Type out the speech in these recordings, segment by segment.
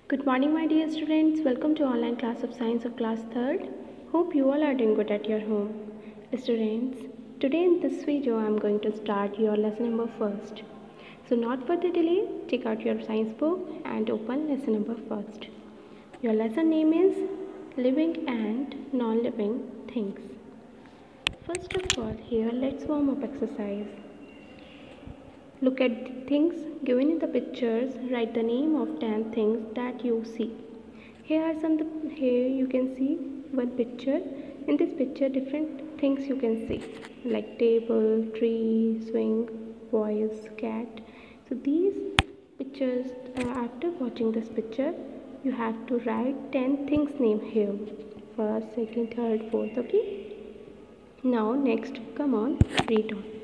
Good morning, my dear students. Welcome to online class of science of class 3rd. Hope you all are doing good at your home. Students, today in this video I am going to start your lesson number first. So not further delay, take out your science book and open lesson number first. Your lesson name is Living and Non-Living Things. First of all, here let's warm up exercise. Look at the things given in the pictures. Write the name of 10 things that you see. Here you can see one picture. In this picture, different things you can see, like table, tree, swing, boys, cat. So these pictures, after watching this picture, you have to write 10 things name here. First, second, third, fourth. Okay. Now next, come on, read on.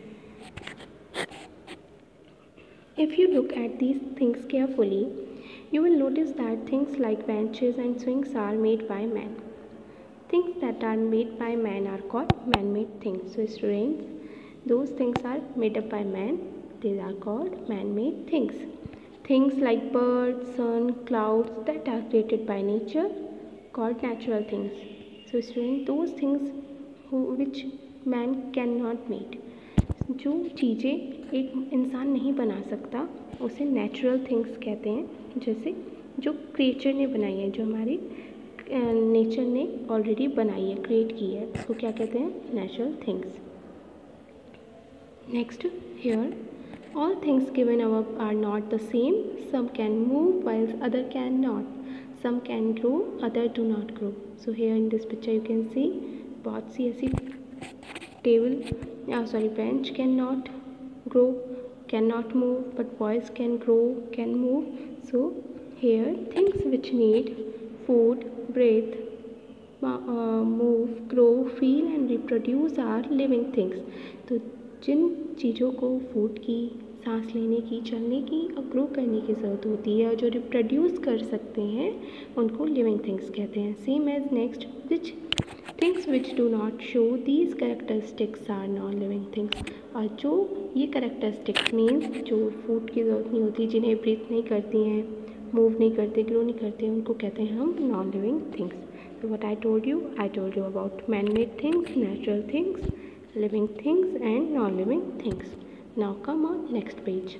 If you look at these things carefully, you will notice that things like benches and swings are made by man. Things that are made by man are called man-made things. So students, those things are made up by man. These are called man-made things. Things like birds, sun, clouds that are created by nature called natural things. So students, those things which man cannot make. जो चीज़ें एक इंसान नहीं बना सकता उसे natural things कहते हैं, जैसे जो क्रिएचर ने बनाई है, जो हमारे नेचर ने ऑलरेडी बनाई है, क्रिएट की है, उसको क्या कहते हैं? Natural things. Next, here all things given above are not the same. Some can move whiles other can not. Some can grow, other do not grow. So here in this picture you can see बहुत सी ऐसी bench cannot grow, cannot move, but boys can grow, can move. So here things which need food, breathe, move, grow, feel and reproduce are living things. तो जिन चीज़ों को food की, सांस लेने की, चलने की और ग्रो करने की ज़रूरत होती है और जो रिप्रोड्यूस कर सकते हैं उनको लिविंग थिंग्स कहते हैं. Same as next, which things which do not show these characteristics are non living things. और जो ये कैरेक्टरिस्टिक्स मीन्स जो फूड की ज़रूरत नहीं होती, जिन्हें ब्रीथ नहीं करती हैं, मूव नहीं करते, ग्रो नहीं करते, उनको कहते हैं हम non living things. So what I told you about man-made things, natural things, living things and non-living things. Now come on next page.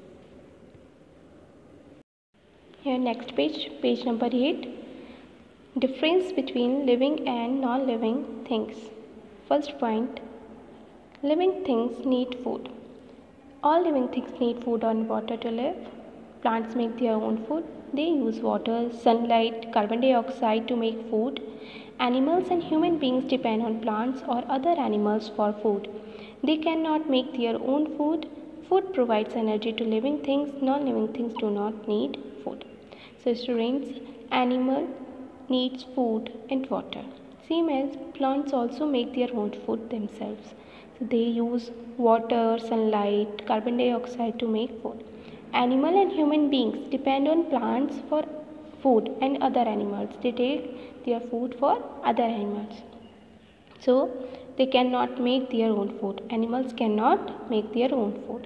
Here next page, page number 8. Difference between living and non-living things. First point, living things need food. All living things need food and water to live. Plants make their own food. They use water, sunlight, carbon dioxide to make food. Animals and human beings depend on plants or other animals for food. They cannot make their own food. Food provides energy to living things. Non-living things do not need food. So students, animal needs food and water. Same as plants also make their own food themselves. So they use water, sunlight, carbon dioxide to make food. Animal and human beings depend on plants for food and other animals. They take their food for other animals. So they cannot make their own food. Animals cannot make their own food.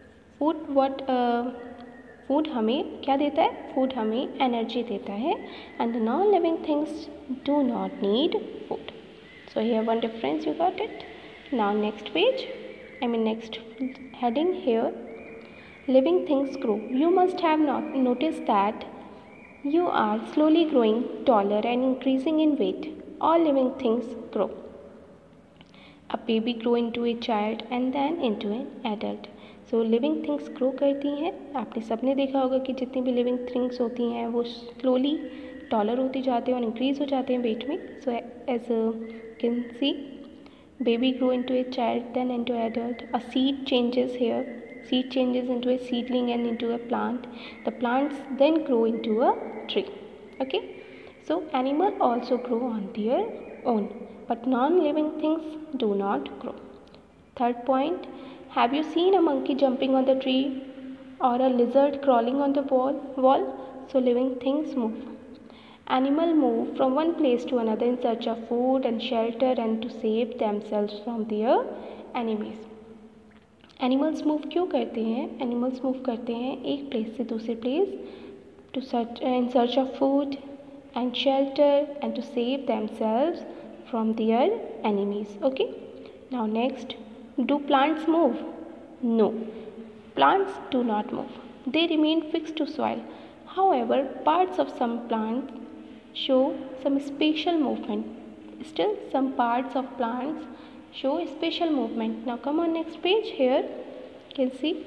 Food हमें क्या देता है? Food हमें energy देता है. And the non living things do not need food. So here one difference, you got it. Now next page, next heading. Here living things grow. You must have not noticed that you are slowly growing taller and increasing in weight. All living things grow. A baby grow into a child and then into an adult. So living things grow करती हैं. आपने सबने देखा होगा कि जितनी भी living things होती हैं वो slowly taller होती जाते हैं और increase हो जाते हैं weight में. So as you can see, baby grow into a child then into adult. A seed changes here. Seed changes into a seedling and into a plant. The plants then grow into a tree. Okay. So animals also grow on their own, but non-living things do not grow. Third point, have you seen a monkey jumping on the tree or a lizard crawling on the wall? So living things move. Animals move from one place to another in search of food and shelter and to save themselves from their enemies. Animals move क्यों करते हैं? Animals move करते हैं एक place से दूसरे place in search of food and shelter and to save themselves from their enemies. Okay, now next, do plants move? No, plants do not move. They remain fixed to soil. However, parts of some plants show some spatial movement. Still, some parts of plants show spatial movement. Now come on next page. Here you can see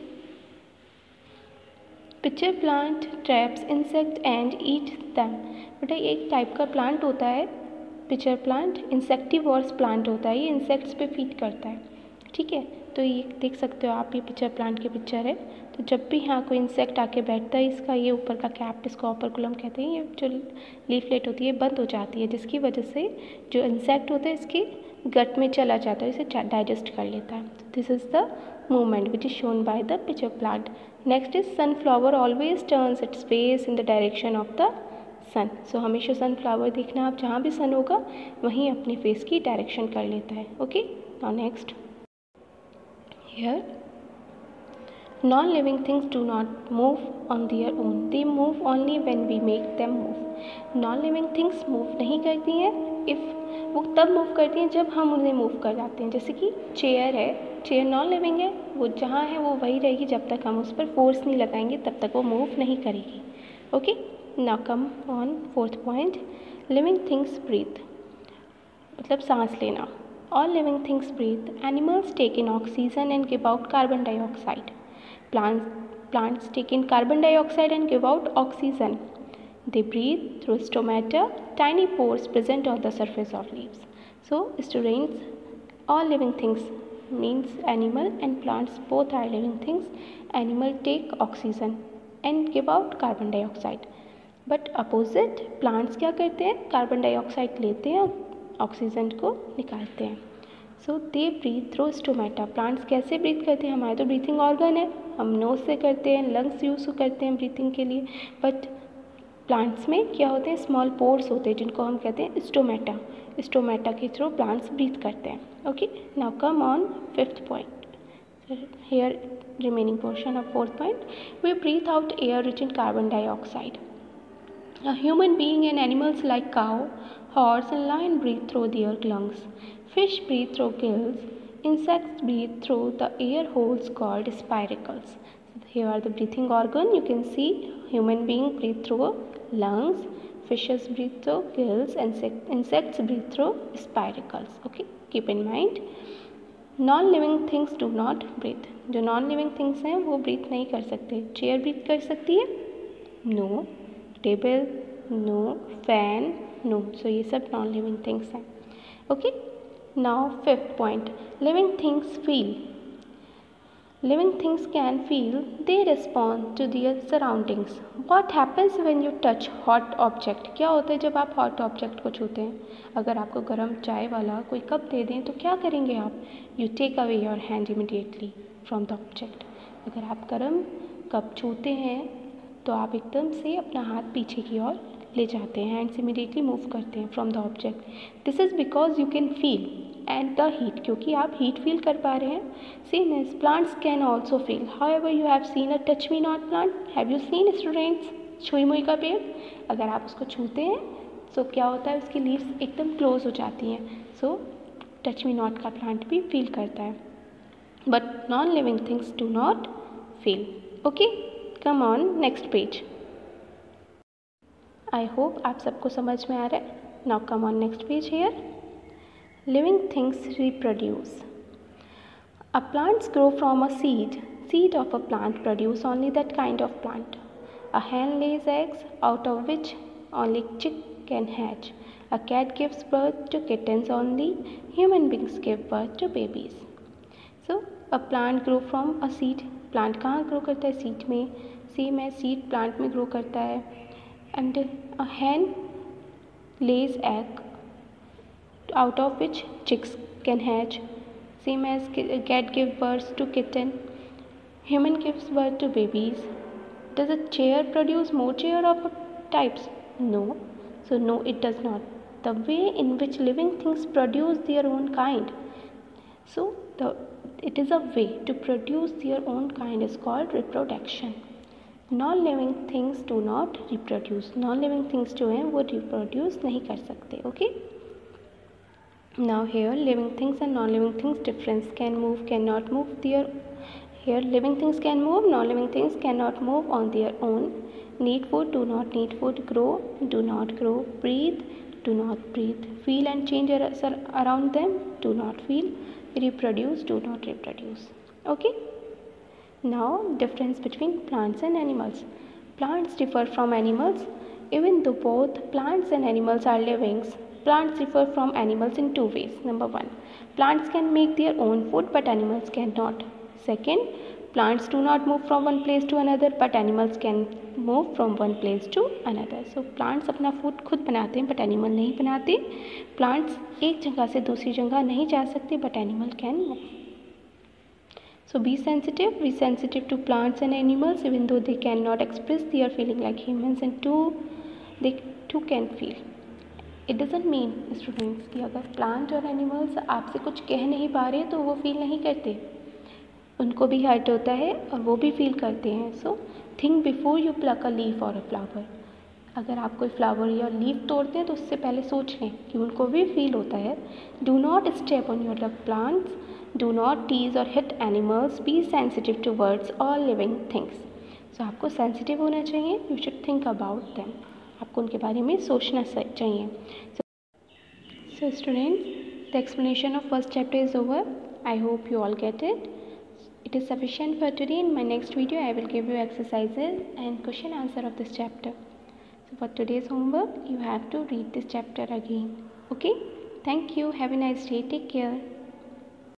pitcher plant traps insect and eat them. बेटा एक type का plant होता है pitcher plant, इंसेक्टिवोर्स plant होता है, ये insects पे feed करता है। ठीक है, तो ये देख सकते हो आप, ये पिचर प्लांट की पिक्चर है। तो जब भी यहाँ कोई इंसेक्ट आके बैठता है, इसका ये ऊपर का कैप, इसको ऑपरकुलम कहते हैं, ये जो लीफलेट होती है बंद हो जाती है, जिसकी वजह से जो इंसेक्ट होता है इसके गट में चला जाता है, इसे डाइजेस्ट कर लेता है। This is the movement which is shown by the pitcher plant. Next is sunflower always turns its face in the direction of the sun. So हमेशा sunflower देखना आप, जहाँ भी sun होगा वहीं अपने face की direction कर लेता है. Okay, now next here non-living things do not move on their own. They move only when we make them move. Non-living things move नहीं करती हैं if वो तब मूव करती हैं जब हम उन्हें मूव कर जाते हैं। जैसे कि चेयर है, चेयर नॉन लिविंग है, वो जहाँ है वो वही रहेगी, जब तक हम उस पर फोर्स नहीं लगाएंगे तब तक वो मूव नहीं करेगी। Okay, now come on fourth point, living things breathe, मतलब सांस लेना। All living things breathe, animals take in oxygen and give out carbon dioxide, plants take in carbon dioxide and give out oxygen. They breathe through stomata, tiny pores present on the surface of leaves. So students, all living things means animal and plants both are living things. Animal take oxygen and give out carbon dioxide. But opposite, plants क्या करते हैं, carbon dioxide लेते हैं, oxygen को निकालते हैं। So they breathe through stomata. Plants कैसे breathe करते हैं, हमारे तो ब्रीथिंग ऑर्गन है, हम नोज से करते हैं, लंग्स यूज़ करते हैं ब्रीथिंग के लिए, बट प्लांट्स में क्या होते हैं, स्मॉल पोर्स होते हैं जिनको हम कहते हैं स्टोमेटा। स्टोमेटा के थ्रू प्लांट्स ब्रीथ करते हैं। Okay, now come on fifth point, here remaining portion of fourth point, we breathe out air rich in carbon dioxide. A human being and animals like cow, horse and lion breathe through their lungs. Fish breathe through gills. Insects breathe through the air holes called spiracles. Here are the breathing organ. You can see human being breathe through lungs, fishes breathe through gills, and insects breathe through spiracles. Okay, keep in mind. Non living things do not breathe, जो non living things हैं वो breathe नहीं कर सकते। Chair breathe कर सकती है, no. Table, no. Fan, no. So ये सब नॉन लिविंग थिंग्स हैं। Okay, now fifth point, living things feel. Living things can feel, they respond to their surroundings. What happens when you touch hot object, क्या होता है जब आप hot object को छूते हैं। अगर आपको गर्म चाय वाला कोई कप दे दें तो क्या करेंगे आप, you take away your hand immediately from the object. अगर आप गर्म कप छूते हैं तो आप एकदम से अपना हाथ पीछे की ओर ले जाते हैं, हैंड्स इमीडिएटली मूव करते हैं from the object. This is because you can feel and the heat, क्योंकि आप हीट फील कर पा रहे हैं। Same as plants can also feel, however you have seen a touch me not plant, have you seen students छुई मुई का पेड़, अगर आप उसको छूते हैं तो क्या होता है, उसकी लीव्स एकदम क्लोज हो जाती हैं। सो टच मी नॉट का प्लांट भी फील करता है, but non living things do not feel. Okay, come on next page. I hope आप सबको समझ में आ रहा है। Now come on next page. Here living things reproduce. A plants grow from a seed. Seed of a plant produce only that kind of plant. A hen lays eggs out of which only chick can hatch. A cat gives birth to kittens only. Human beings give birth to babies. So a plant grow from a seed. Plant कहाँ grow करता है, seed में। Same है, seed plant में grow करता है। And a hen lays egg out of which chicks can hatch. Same as cat gives birth to kitten. Human gives birth to babies. Does a chair produce more chair of types? No. So no, it does not. The way in which living things produce their own kind. So it is a way to produce their own kind is called reproduction. Non living things do not reproduce, non living things जो हैं वो reproduce नहीं कर सकते. Okay, now here living things and non-living things difference, can move, cannot move their, here living things can move, non-living things cannot move on their own, need food, do not need food, grow, do not grow, breathe, do not breathe, feel and change around them, do not feel, reproduce, do not reproduce. Okay, now difference between plants and animals. Plants differ from animals. Even though both plants and animals are livings, plants differ from animals in two ways. Number one, plants can make their own food but animals cannot. Second, plants do not move from one place to another but animals can move from one place to another. So plants अपना food खुद बनाते हैं but animal नहीं बनाते. Plants एक जगह से दूसरी जगह नहीं जा सकते but animal can move. So be sensitive to plants and animals even though they cannot express their feeling like humans, and they too can feel. It doesn't mean students कि अगर plant और animals आपसे कुछ कह नहीं पा रहे तो वो feel नहीं करते, उनको भी hurt होता है और वो भी feel करते हैं. So think before you pluck a leaf or a flower. अगर आप कोई फ्लावर या लीफ तोड़ते हैं तो उससे पहले सोच लें कि उनको भी फील होता है. Do not step on your love plants, do not tease or hit animals, be sensitive towards all living things. So आपको सेंसिटिव होना चाहिए, you should think about them, आपको उनके बारे में सोचना चाहिए. So students, the explanation of first chapter is over. I hope you all get it. It is sufficient for today. In my next video, I will give you exercises and question answer of this chapter. So for today's homework, you have to read this chapter again. Okay? Thank you. Have a nice day. Take care.